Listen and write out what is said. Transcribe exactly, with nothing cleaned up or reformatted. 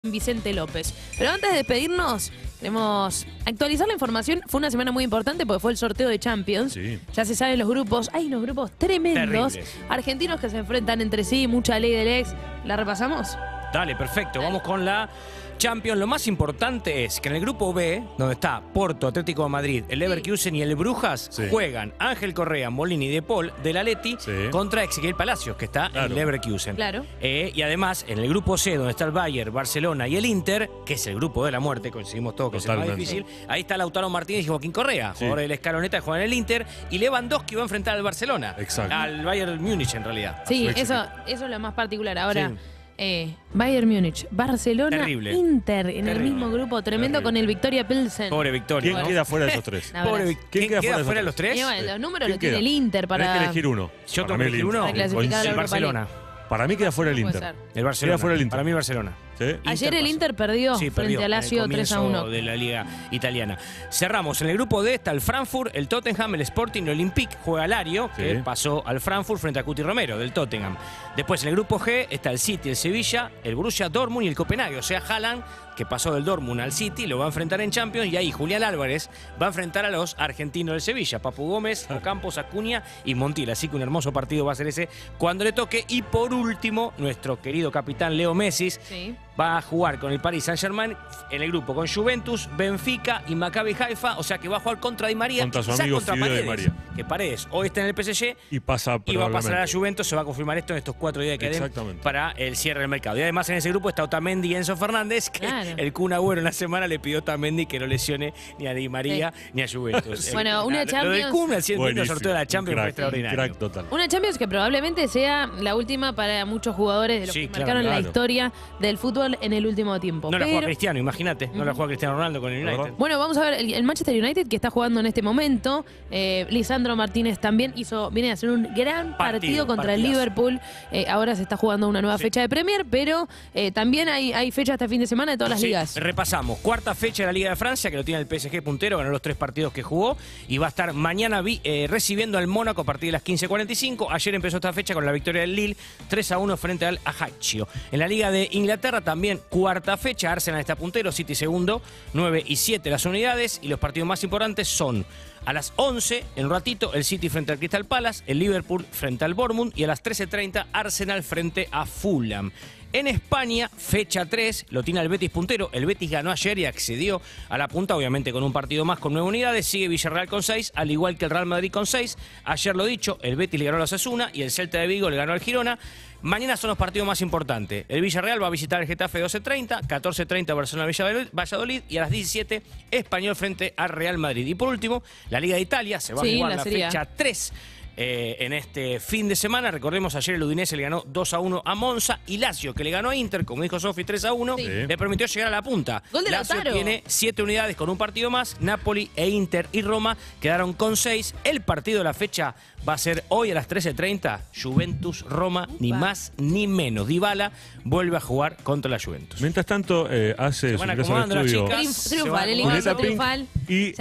Vicente López. Pero antes de despedirnos, queremos actualizar la información. Fue una semana muy importante porque fue el sorteo de Champions. Sí. Ya se saben los grupos. Hay unos grupos tremendos. Terribles. Argentinos que se enfrentan entre sí, mucha ley del ex. ¿La repasamos? Dale, perfecto. Vamos con la Champions. Lo más importante es que en el grupo B, donde está Porto, Atlético de Madrid, el Leverkusen y el Brujas, Sí. juegan Ángel Correa, Molini y De Paul del Atleti Sí. contra Ezequiel Palacios, que está en Claro. el Leverkusen. Claro. Eh, y además, en el grupo C, donde está el Bayern, Barcelona y el Inter, que es el grupo de la muerte, coincidimos todos que es el más Totalmente. difícil, ahí está Lautaro Martínez y Joaquín Correa, Sí. jugadores del Escaloneta que juegan en el Inter, y Lewandowski va a enfrentar al Barcelona. Exacto. Al Bayern Múnich, en realidad. Sí, su eso, eso es lo más particular. Ahora, Sí. eh, Bayern Múnich, Barcelona, Terrible. Inter en el Terrible. mismo grupo. Tremendo Terrible. con el Victoria Pilsen. Pobre Victoria. ¿Quién ¿no? queda fuera de esos tres? No, Pobre Abrazo. Vic- ¿Quién ¿Quién queda queda fuera de fuera de esos los tres? Y bueno, los números ¿Quién los tiene queda? el Inter Tenés para... que elegir uno. Yo Para tengo mí que el elegir Inter. uno. Para clasificar a la El Europa Barcelona. Para mí queda fuera el Puede Inter. ser. El Barcelona. fuera el Inter. Para mí Barcelona. ¿Sí? Ayer el pasó. Inter perdió Sí, frente perdió a Lazio en el tres a comienzo uno. de la Liga Italiana. Cerramos. En el grupo D está el Frankfurt, el Tottenham, el Sporting, el Olympique. Juega Lario, Sí. que pasó al Frankfurt frente a Cuti Romero, del Tottenham. Después en el grupo G está el City, el Sevilla, el Borussia Dortmund y el Copenhague. O sea, Haaland, que pasó del Dortmund al City, lo va a enfrentar en Champions. Y ahí Julián Álvarez va a enfrentar a los argentinos del Sevilla. Papu Gómez, Ocampos, Acuña y Montiel. Así que un hermoso partido va a ser ese cuando le toque. Y por último, nuestro querido capitán Leo Messi Sí. va a jugar con el Paris Saint-Germain en el grupo con Juventus, Benfica y Maccabi Haifa, o sea que va a jugar contra Di María, Contra su quizás amigo contra Fideo Di Paredes, María. que Paredes hoy está en el P S G Y pasa y va a pasar a la probablemente. Juventus, se va a confirmar esto en estos cuatro días que queden Exactamente. para el cierre del mercado. Y además en ese grupo está Otamendi y Enzo Fernández, que Claro. el Kun Agüero en la semana le pidió a Otamendi que no lesione ni a Di María ni a Juventus. Bueno, Eh, una Lo del Champions- Kun, el cien minutos Buenísimo. sorteo de la Un Champions fue crack, extraordinario. un crack total. Una Champions que probablemente sea la última para muchos jugadores de los Sí, que claro, marcaron la claro. historia del fútbol en el último tiempo. No la juega Pero- Cristiano, imagínate, no la juega Cristiano Ronaldo con el ¿Verdad? United. Bueno, vamos a ver el, el Manchester United que está jugando en este momento. Eh, Lisandro Martínez también hizo, viene a hacer un gran partido, Partido, contra el partidazo. Liverpool. Eh, ahora se está jugando una nueva Sí. fecha de Premier, pero eh, también hay, hay fecha este fin de semana de todas las Sí, ligas. repasamos. Cuarta fecha de la Liga de Francia, que lo tiene el P S G puntero, ganó los tres partidos que jugó y va a estar mañana vi- eh, recibiendo al Mónaco a partir de las quince cuarenta y cinco. Ayer empezó esta fecha con la victoria del Lille, tres a uno frente al Ajaccio. En la Liga de Inglaterra también cuarta fecha, Arsenal está puntero, City segundo, nueve y siete las unidades, y los partidos más importantes son a las once, en un ratito, el City frente al Crystal Palace, el Liverpool frente al Bournemouth y a las trece treinta Arsenal frente a Fulham. En España, fecha tres, lo tiene el Betis puntero. El Betis ganó ayer y accedió a la punta, obviamente con un partido más con nueve unidades. Sigue Villarreal con seis, al igual que el Real Madrid con seis. Ayer lo dicho, el Betis le ganó a la Osasuna y el Celta de Vigo le ganó al Girona. Mañana son los partidos más importantes. El Villarreal va a visitar el Getafe doce treinta, catorce treinta Barcelona-Valladolid y a las diecisiete Español frente al Real Madrid. Y por último, la Liga de Italia se va Sí, a jugar la la Serie A. fecha tres. Eh, en este fin de semana. Recordemos, ayer el Udinese le ganó dos a uno a Monza y Lazio, que le ganó a Inter, como dijo Sofi, tres a uno, Sí. le permitió llegar a la punta. Gol de Lazio Lautaro. tiene siete unidades con un partido más. Napoli e Inter y Roma quedaron con seis. El partido de la fecha va a ser hoy a las trece treinta. Juventus-Roma, ni Upa. más ni menos. Dybala vuelve a jugar contra la Juventus. Mientras tanto, eh, hace Se su van ingreso al acomodando las estudio. chicas. Triunf- se triunfal, van el acomodando. ingreso Julieta Pink triunfal. y